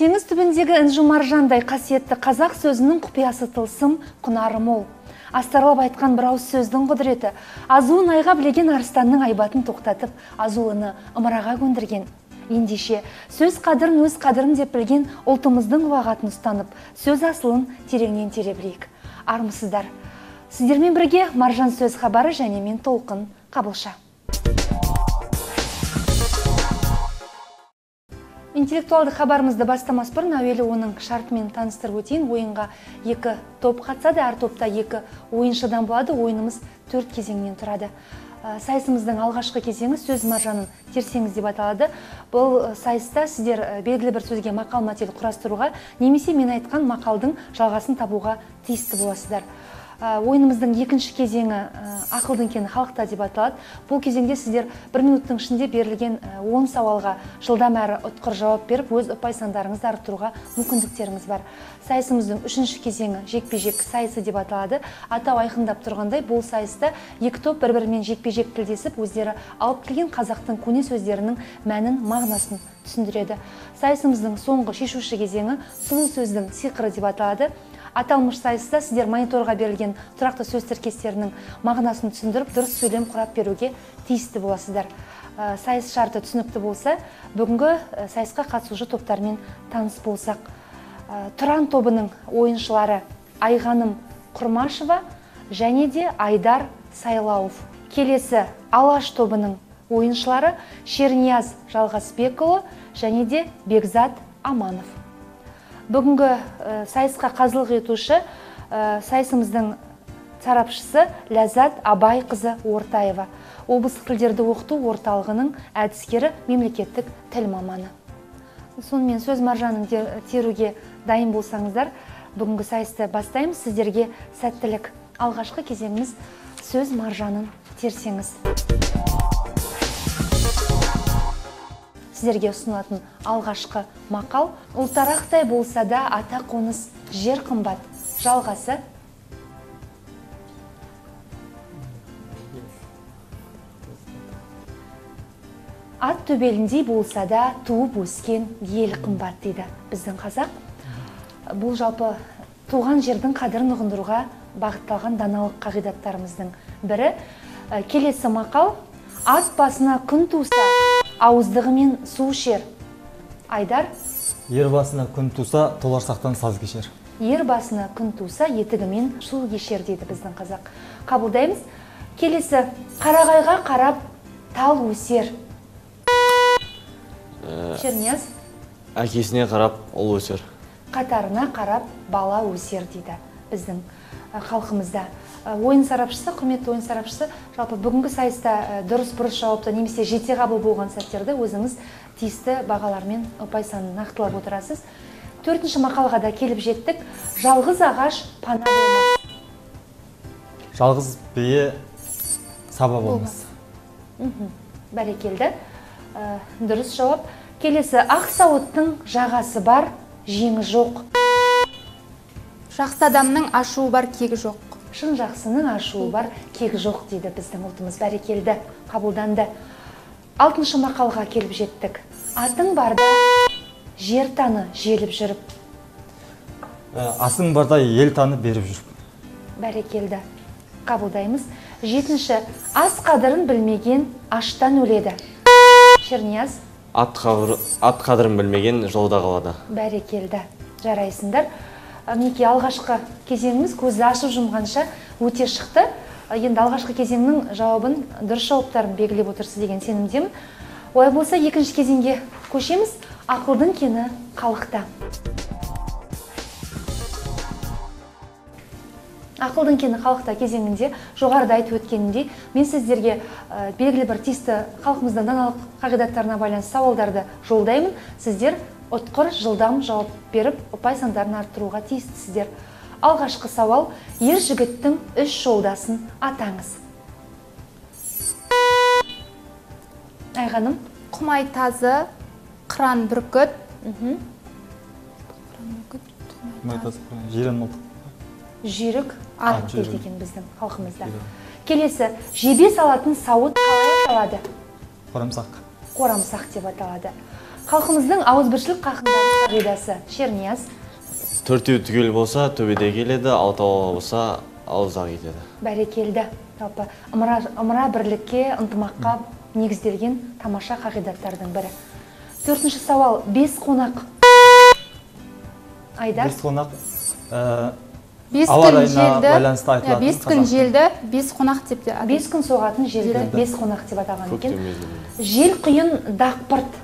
Теңіз түбіндегі інжу маржандай қасиетті қазақ сөзінің құпиясы тылсым, құнары мол. Астарлап айтқан бір ауыз сөздің құдіреті, азуын айға білеген арыстанның айбатын тоқтатып, азуыны ымыраға көндірген. Ендеше, сөз қадырын өз қадырын деп білген ұлтымыздың ұлағатын ұстанып, сөз асылын тереңнен тере білейік. Армысыздар. Сіздермен бірге Маржан сөз хабары және мен Толқын Қабылша. Интеллектуалды хабарымызды бастамас бұрын әуелі оның шартымен таныстырып өтейін. Ойынға 2 топ қатысады, әр топта 2 ойыншыдан болады. Ойынымыз 4 кезеңнен тұрады. Сайысымыздың алғашқы кезеңі сөз маржанын терсеңіз деп аталады. Бұл сайыста сіздер белгілі бір сөзге мақал-мәтел құрастыруға, немесе мен айтқан мақалдың жалғасын табуға тиісті боласыздар. Ойынымыздың екінші кезеңі ақылдың кені халықта деп аталады. Бұл кезеңде сіздер 1 минуттың ішінде берілген 10 сауалға жылдам әрі ұтқыр жауап беріп, өз ұпай сандарыңызды арттыруға мүмкіндіктеріңіз бар. Сайысымыздың үшінші кезеңі жекпе-жек сайысы деп аталады. Атау айқындап тұрғандай, бұл сайыста 2 топ бір-бірімен жекпе-жек тілдесіп, өздері алып келген қазақтың көне сөздерінің мәнін, мағынасын түсіндіреді. Сайысымыздың соңғы шешуші кезеңі сұлу сөздің сиқыры деп аталады. Аталмыш сайыста сіздер мониторға берілген тұрақты сөз тіркестерінің мағынасын түсіндіріп, дұрыс сөйлем құрап беруге тиісті боласыздар. Сайыс шарты түсінікті болса, бүгінгі сайысқа қатысушы топтармен таныс болсақ. Тұран тобының ойыншылары Айғаным Құрмашева және де Айдар Сайлауов. Келесі Алаш тобының ойыншылары Шернияз Жалғасбекұлы және де Бекзат Аманов. Бүгінгі сайысқа қазылық етуші сайысымыздың сарапшысы Ләззат Абайқызы Ортаева, облыстық тілдерді оқыту орталығының әдіскері, мемлекеттік тіл маманы. Сонымен сөз маржанын теруге дайын болсаңыздар, бүгінгі сайысты бастаймыз. Сіздерге сәттілік. Алғашқы кезеңіміз сөз маржанын терсеңіз. Сіздерге ұсынылатын алғашқы мақал: ұлтарақтай болса да ата қоныс жер қымбат. Жалғасы. Ат төбеліндей болса да туып өскен ел қымбат дейді біздің қазақ. Бұл жалпы туған жердің қадірін ұғындыруға бағытталған даналық қағидаттарымыздың бірі. Келесі мақал: ат басына күн туса, ауыздығымен су ішер. Айдар? Ер басына күн туса, толарсақтан саз кешер. Ер басына күн туса, етігімен су кешер дейді біздің қазақ. Қабылдаймыз. Келесі: қарағайға қарап тал өсер. Шернияз? Әкесіне қарап ұл өсер. Қатарына қарап бала өсер дейді біздің халқымызда. Ойын сарапшысы, құрметті ойын сарапшысы, жалпы бүгінгі сайыста дұрыс-бұрыс жауапты немесе жете қабыл болған сәттерді өзіңіз тиісті бағалармен ұпай санын нақтылап отырасыз. 4-ші мақалға да келіп жеттік. Жалғыз ағаш пана болмас. Жалғыз бие саба болмас. Бәрекелді. Дұрыс жауап. Келесі: ақ сауыттың жағасы бар, жеңі жоқ. Жақсы адамның ашуы бар, кегі жоқ. Шын жақсының ашуы бар, кегі жоқ дейді біздің ұлтымыз. Бәрекелді, қабылданды. 6-шы мақалға келіп жеттік. Атың барда жер таны желіп жүріп. Асың барда ел таны беріп жүріп. Бәрекелді, қабылдаймыз. 7-ші: ас қадырын білмеген аштан өледі. Шернияз? Ат қадырын білмеген жолда қалады. Бәрекелді, жарайсыңдар. Мінекей алғашқы кезеңіміз көзді ашып жұмғанша өте шықты. Енді алғашқы кезеңнің жауабын, дұрыс жауаптарын белгілеп отырсыз деген сенімдемін. Олай болса, екінші кезеңге көшеміз. Ақылдың кені халықта. Ақылдың кені халықта кезеңінде жоғарыда айтып өткенімдей, мен сіздерге белгілі бір тиісті халқымыздың даналық қағидаттарына байланысты сауалдарды жолдаймын. Сіздер ұтқыр, жылдам жауап беріп, ұпай сандарын арттыруға тиістісіздер. Алғашқы сауал: ер жігіттің 3 жолдасын атаңыз. Айғаным? Құмайтазы, қыран бүркіт. Жүйрік ат дейді екен біздің халқымызда. Келесі: жебе салатын сауыт қалай аталады? Қорамсақ. Қорамсақ деп аталады. Халқымыздың ауызбіршілік хақындағы қағидасы. Шернияз. Төртеу түгел болса, төбеде келеді, алтауы болса, ауызда кетеді. Бәрекелді. Жалпы ымыра бірлікке, ынтымаққа негізделген тамаша қағидаттардың бірі. 4-ші сауал. 5 қонақ. Айдар. 5 қонақ 5 ауа күн райына желді, байланысты айтылатын 5 күн желді, 5 қонақ деп те 5 күн соғатын желді 5 қонақ деп атаған екен. Көктем мезгілінде. Жел құйын дақпырт.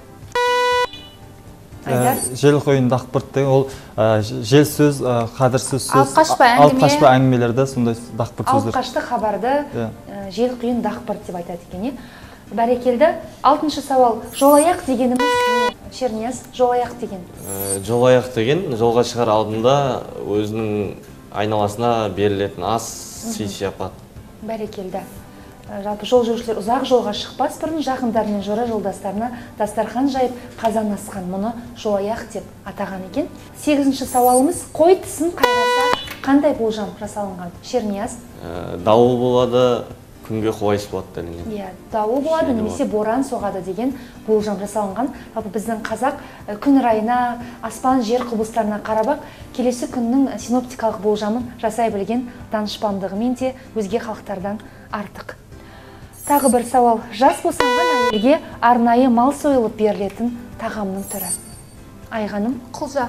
Айдар. Жел құйын дақпырт деген ол жел сөз, қадірсіз сөз, Алып қашпа әңгіме. алып қашпа әңгімелерді сондай дақпырт Алып сөздер. қашты хабарды жел құйын дақпырт деп айтады екен. Бәрекелді. 6-шы сауал. Жолаяқ дегеніміз не? Шернияз, жолаяқ деген. Жолаяқ деген жолға шығар алдында өзінің айналасына берілетін ас, сый сияпат. Бәрекелді. Жалпы жол жүрушілер ұзақ жолға шықпас бұрын жақындарымен жора жолдастарына дастархан жайып қазан асқан, мұны жолаяқ деп атаған екен. 8-ші сауалымыз. Қой тісін қайраса қандай болжам жасалынған? Шернияз. Дауыл болады, күнге қолайсыз болады делінген. Иә, дауыл болады немесе боран соғады деген болжам жасалынған. Жалпы біздің қазақ күн райына, аспан жер құбылыстарына қарап келесі күннің синоптикалық болжамын жасай білген данышпандығымен де өзге халықтардан артық. Тағы бір сауал. Жас босанған әйелге арнайы мал сойылып берілетін тағамның түрі. Айғаным? Құлжа.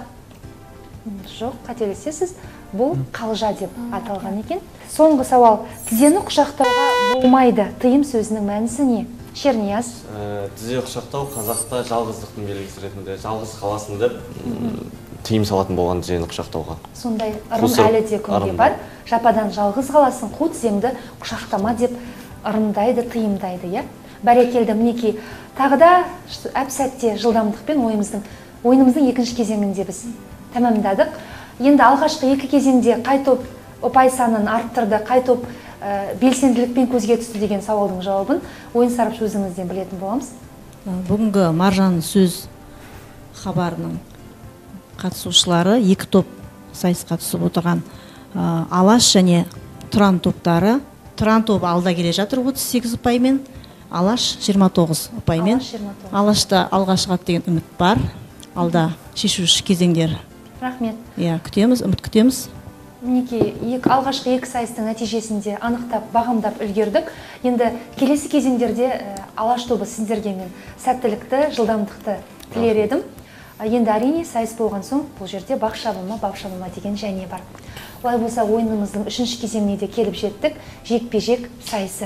Жоқ, қателесесіз. Бұл қалжа деп аталған екен. Соңғы сауал. Тізені құшақтауға болмайды. Тыйым сөзінің мәнісі не? Шернияз. Тізе құшақтау қазақта жалғыздықтың белгісі ретінде жалғыз қаласын деп тыйым салатын болған тізені құшақтауға. Сондай ырым әлі де күнде бар. Жападан жалғыз қаласын, қу тізеңді құшақтама деп ырымдайды, тыйымдайды. Бәрекелді. Мінекей, тағы да әп сәтте жылдамдықпен ойынымыздың екінші кезеңінде біз тәмамдадық. Енді алғашқы екі кезеңде қай топ ұпай санын арттырды, қай топ белсенділікпен көзге түсті деген сауалдың жауабын ойын сарапшы өзіңізден білетін боламыз. Бүгінгі маржан сөз хабарының қатысушылары екі топ сайысқа түсіп отырған Алаш және Тұран топтары. Тұран тобы алда келе жатыр 38 ұпаймен, Алаш 29 ұпаймен. Алашта алға шығады деген үміт бар. Алда шешуші кезеңдер. Рахмет. Күтеміз, үміт күтеміз. Мінекей, алғашқы екі сайыстың нәтижесінде анықтап, бағамдап үлгердік. Енді келесі кезеңдерде Алаш тобы сіздерге мен сәттілікті, жылдамдықты тілер едім. Енді әрине сайыс болған соң бұл жерде бақ шабылма деген және бар. Олай болса ойынымыздың үшінші кезеңіне де келіп жеттік. Жекпе-жек сайысы.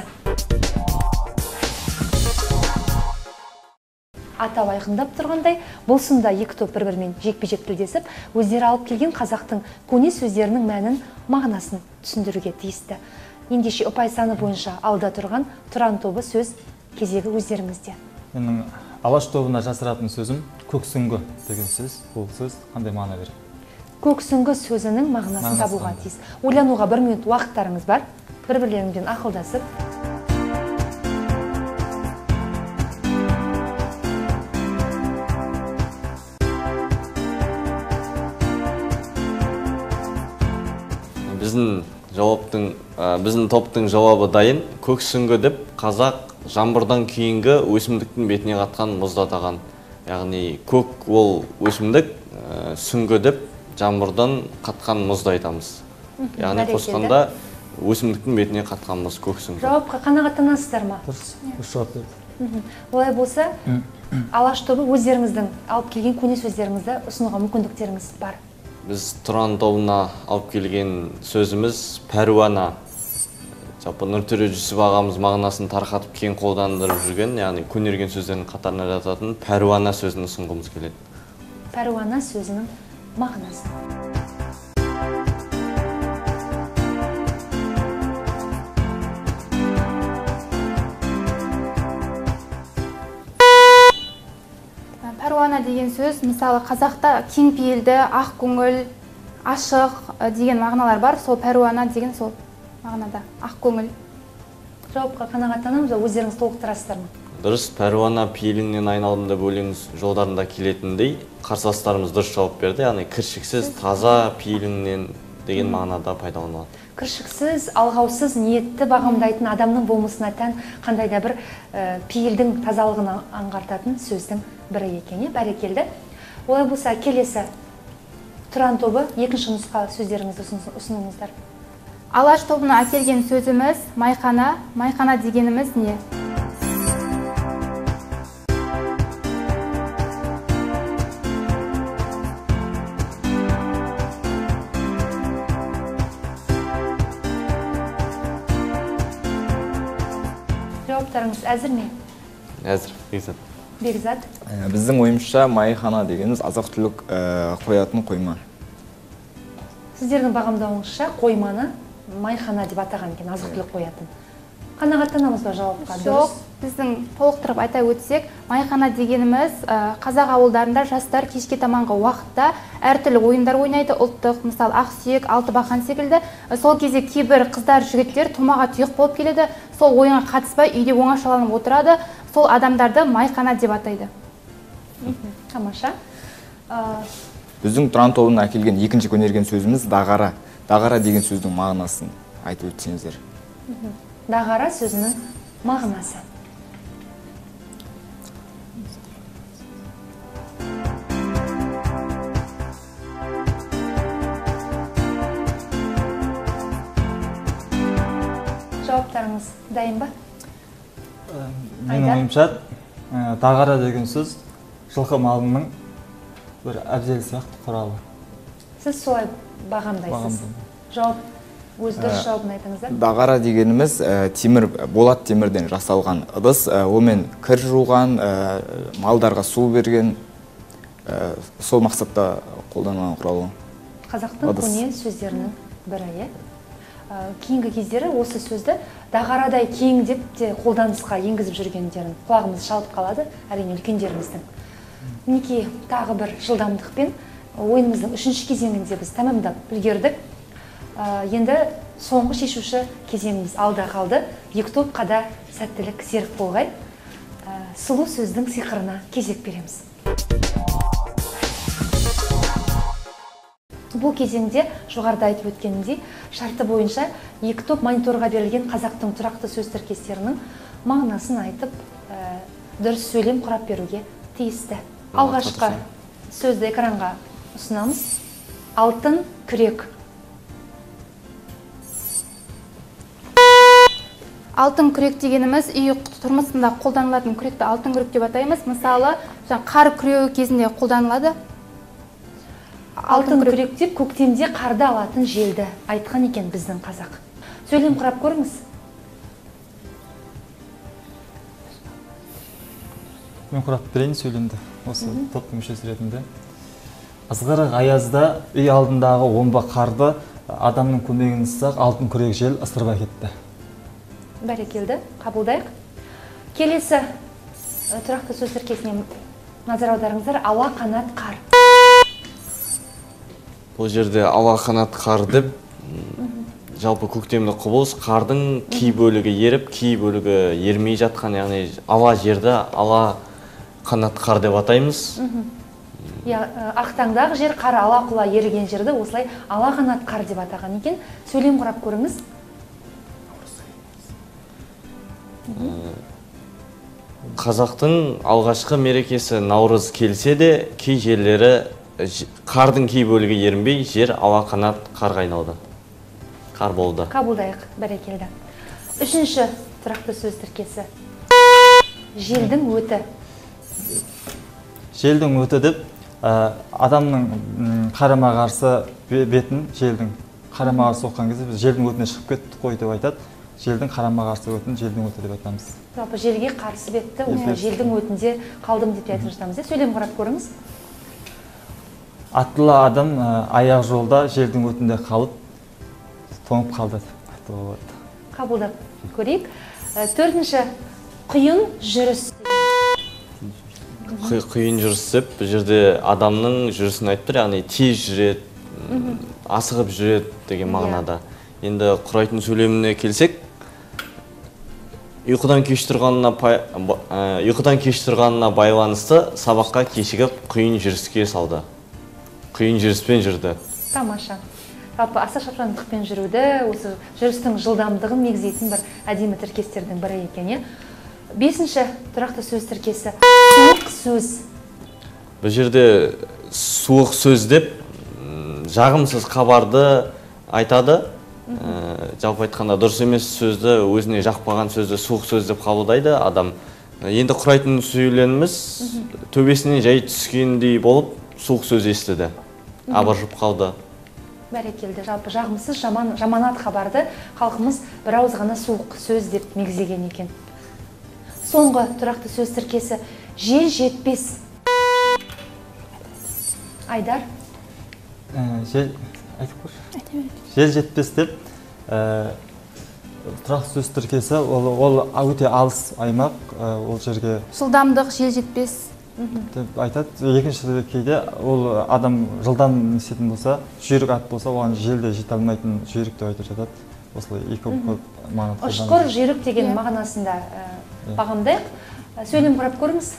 Атау айқындап тұрғандай, бұл сында екі топ бір-бірімен жекпе-жек тілдесіп, өздері алып келген қазақтың көне сөздерінің мәнін, мағынасын түсіндіруге тиісті. Ендеше ұпай саны бойынша алда тұрған Тұран тобы сөз кезегі өздеріңізде. Менің Алаш тобына жасыратын сөзім көксүңгі деген сөз. Бұл сөз қандай мағына береді? Көксүңгі сөзінің мағынасын табуға тиіс. Ойлануға 1 минут уақыттарыңыз бар. Бір-бірлеріңізбен ақылдасып. Біздің топтың жауабы дайын. Көксүңгі деп қазақ жаңбырдан кейінгі өсімдіктің бетіне қатқан мұзды атаған. Яғни көк ол өсімдік, сүңгі деп жаңбырдан қатқан мұзды айтамыз. Яғни қосқанда өсімдіктің бетіне қатқан мұз көксүңгі. Жауапқа қанағаттанасыздар ма? Дұрыс жауап берді. Олай болса, Алаш тобы өздеріңіздің алып келген көне сөздеріңізді ұсынуға мүмкіндіктеріңіз бар. Біз Тұран тобына алып келген сөзіміз пәруана. Жалпы Нұртөре Жүсіп ағамыз мағынасын тарқатып кең қолдандырып жүрген, яғни көнерген сөздердің қатарына жататын пәруана сөзін ұсынғымыз келеді. Пәруана сөзінің мағынасы. Пәруана деген сөз, мысалы қазақта кең пейілді, ақ көңіл, ашық деген мағыналар бар. Сол пәруана деген сол мағынада, ақ көңіл. Жауапқа қанағаттанамыз, өздеріңіз толықтырасыздар ма? Дұрыс, пәруана пейіліңнен айналымда бөліңіз жолдарында келетіндей қарсыластарымыз дұрыс жауап берді. Яғни кіршіксіз, таза пейіліңнен деген мағынада пайдаланылады. Кіршіксіз, алғаусыз ниетті бағамдайтын адамның болмысына тән қандай да бір пейілдің тазалығын аңғартатын сөздің бірі екен. Бәрекелді. Олай болса, келесі Тұран тобы екінші нұсқа сөздеріңізді ұсыныңыздар. Алаш тобына әкелген сөзіміз майхана. Майхана дегеніміз не? Жауаптарыңыз әзір ме? Әзір, Бекзат. Бекзат. Біздің ойымызша майхана дегеніміз азық-түлік қоятын қойма. Сіздердің бағамдауыңызша қойманы майхана деп атаған екен, азық-түлік қоятын. Қанағаттанамыз ба жауапқа? Жоқ, біздің толықтырып айта өтсек, майхана дегеніміз қазақ ауылдарында жастар кешке таманғы уақытта әртүрлі ойындар ойнайды, ұлттық, мысалы ақсүйек, алтыбақан секілді. Сол кезде кейбір қыздар, жігіттер тумаға тұйық болып келеді, сол ойынға қатыспай үйде оңашаланып отырады, сол адамдарды майхана деп атайды. Тамаша. Біздің Тұран тобына әкелген екінші көнерген сөзіміз дағара. Дағара деген сөздің мағынасын айтып өтсеңіздер. Дағара сөзінің мағынасы. Жауаптарыңыз дайын ба? Менің ойымша, дағара деген сөз жылқы малының бір әбзел сияқты құралы. Сіз солай бағамдайсыз. Жауап, өз дұрыс жауабын айтыңыздар. Дағара дегеніміз темір, болат темірден жасалған ыдыс, омен кір жуған, малдарға су берген, сол мақсатта қолданылған құралы. Қазақтың көне сөздерінің бірі. Кейінгі кездері осы сөзді дағарадай кең деп те қолданысқа енгізіп жүргендерін құлағымыз шалып қалады, әрине үлкендеріміздің. Мінекей тағы бір жылдамдықпен ойынымыздың үшінші кезеңінде біз тәмамдап үлгердік. Енді соңғы шешуші кезеңіміз алда қалды. Екі топқа да сәттілік серік болғай. Сұлу сөздің сиқырына кезек береміз. Бұл кезеңде жоғарыда айтып өткенімдей, шарты бойынша екі топ мониторға берілген қазақтың тұрақты сөз тіркестерінің мағынасын айтып, дұрыс сөйлем құрап беруге тиісті. Алғашқы сөзді экранға ұсынамыз. Алтын күрек. Алтын күрек дегеніміз үй тұрмысында қолданылатын күректі алтын күрек деп атаймыз. Мысалы, қар күреуі кезінде қолданылады. Алтын күрек деп көктемде қарды алатын желді айтқан екен біздің қазақ. Сөйлем құрап көріңіз. Мен құрап берейін сөйлемді, осы топтың мүшесі ретінде. Ызғырық аязда үй алдындағы омба қарды адамның көмегінсіз алтын күрек жел ысырып әкетті. Бәрекелді, қабылдайық. Келесі тұрақты сөз тіркесіне назар аударыңыздар. Ала қанат қар. Бұл жерде ала қанат қар деп, жалпы көктемді құбылыс, қардың кей бөлігі еріп, кей бөлігі ермей жатқан, яғни ала жерді ала қанат қар деп атаймыз. Ақтаңдағы жер қар ала құла еріген жерді осылай ала қанат қар деп атаған екен. Сөйлем құрап көріңіз. Қазақтың алғашқы мерекесі Наурыз келсе де, кей жерлері қардың кей бөлігі ерінбей, жер ала қанат қарға айналды. Қар болды. Қабылдайық, бәрекелді. Үшінші тұрақты сөз тіркесі. Желдің өті. Желдің өті деп, адамның қарама қарсы бетін, желдің қарама қарсы соққан кезде біз желдің өтіне шығып кетті қой деп айтады. Желдің қарама қарсы өтін желдің өті деп айтамыз. Жалпы желге қарсы бетті, желдің өтінде қалдым деп айтып жатамыз. Сөйлем құрап көріңіз. Аттылы адам аяқ жолда желдің өтінде қалып, тоңып қалды. Қабылдап көрейік. Төртінші, құйын жүріс. Құйын жүріс деп, бұл жерде адамның жүрісін айтып тұр, яғни тез жүреді, асығып жүреді деген мағынада. Енді құрайтын сөйлеміне келсек, ұйқыдан кеш тұрғанына байланысты сабаққа кешігіп құйын жүріске салды. Құйын жүріспен жүрді. Тамаша. жалпы аса шапшаңдықпен жүруді, осы жүрістің жылдамдығын мегзейтін бір әдемі тіркестердің бірі екен. 5-ші тұрақты сөз тіркесі суық сөз. Бұл жерде суық сөз деп жағымсыз хабарды айтады. Жалпы айтқанда дұрыс емес сөзді, өзіне жақпаған сөзді суық сөз деп қабылдайды адам. Енді құрайтын сөйленіміз төбесіне жай түскендей болып суық сөз естіді, абыржып қалды. Бәрекелді, жалпы жағымсыз жаманат хабарды халқымыз бір ауыз ғана суық сөз деп мегзеген екен. Соңғы тұрақты сөз тіркесі жел жетпес. Айдар? Жел жетпес деп тұрақты сөз тіркесі, ол өте алыс аймақ, ол жерге жылдамдық жел жетпес деп айтады. Екінші кейде ол адам жылдам несетін болса, жүйрік ат болса, оған желде жете алмайтын жүйрік деп айтып жатады. Осылай екі мағына қолданады. Ұшқыр жүйрік деген мағынасында бағамдайық. Сөйлем құрап көріңіз.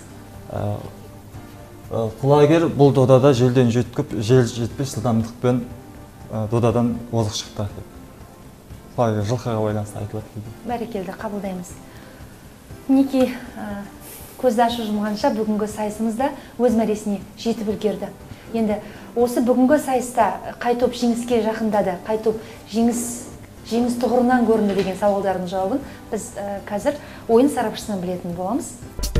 Құлагер бұл додада желден жүйткіп, жел жетпес жылдамдықпен додадан озық шықты. Құлагер жылқыға байланысты айтылады. Бәрекелді, қабылдаймыз. Мінекей көзді ашу жұмғанша бүгінгі сайысымызда өз мәресіне жетіп үлгерді. Енді осы бүгінгі сайыста қай топ жеңіске жақындады, қай топ жеңіс тұғырынан көрінді деген сауалдардың жауабын біз қазір ойын сарапшысынан білетін боламыз.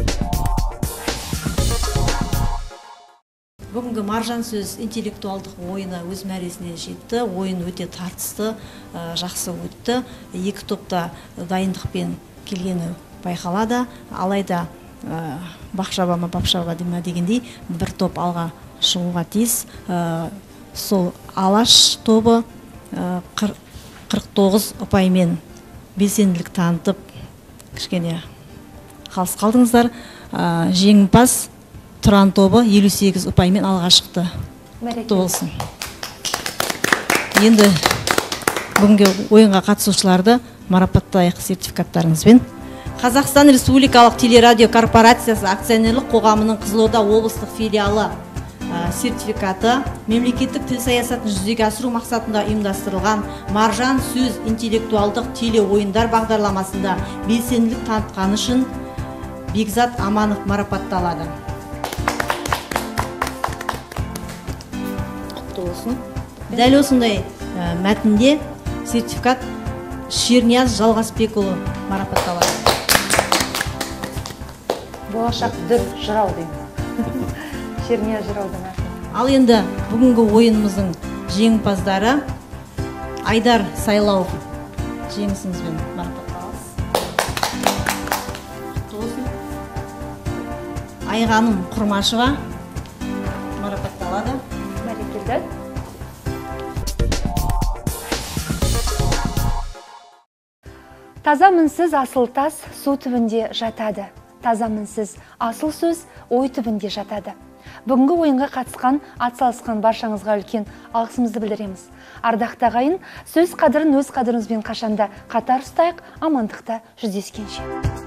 Бүгінгі маржан сөз интеллектуалдық ойыны өз мәресіне жетті. Ойын өте тартысты, жақсы өтті. Екі топта дайындықпен келгені байқалады. Алайда бақшаба ма бапшаба деме дегендей бір топ алға шығуға тиіс. Сол Алаш тобы 49 ұпаймен белсенділік танытып кішкене қалыс қалдыңыздар. Жеңімпаз Тұран тобы 58 ұпаймен алға шықты. Құтты болсын. Енді бүгінгі ойынға қатысушыларды марапаттайық сертификаттарыңызбен. Қазақстан Республикалық телерадио корпорациясы акционерлік қоғамының Қызылорда облыстық филиалы сертификаты мемлекеттік тіл саясатын жүзеге асыру мақсатында ұйымдастырылған маржан сөз интеллектуалдық теле ойындар бағдарламасында белсенділік танытқаны үшін Бекзат Аманов марапатталады. Дәл осындай мәтінде сертификат Шернияз Жалғасбекұлы марапатталады. Болашақ дүр жырау дейміз. Шернияз жыраудың аты. Ал енді бүгінгі ойынымыздың жеңімпаздары Айдар Сайлауов жеңісіңізбен марапатталасыз. Айғаным Құрмашева марапатталады. Бәрекелді. Таза мінсіз асыл тас су түбінде жатады. Таза мінсіз асыл сөз ой түбінде жатады. Бүгінгі ойынға қатысқан, атсалысқан баршаңызға үлкен алғысымызды білдіреміз. Ардақты ағайын, сөз қадірін өз қадіріңізбен қашанда қатар ұстайық, амандықта жүздескенше.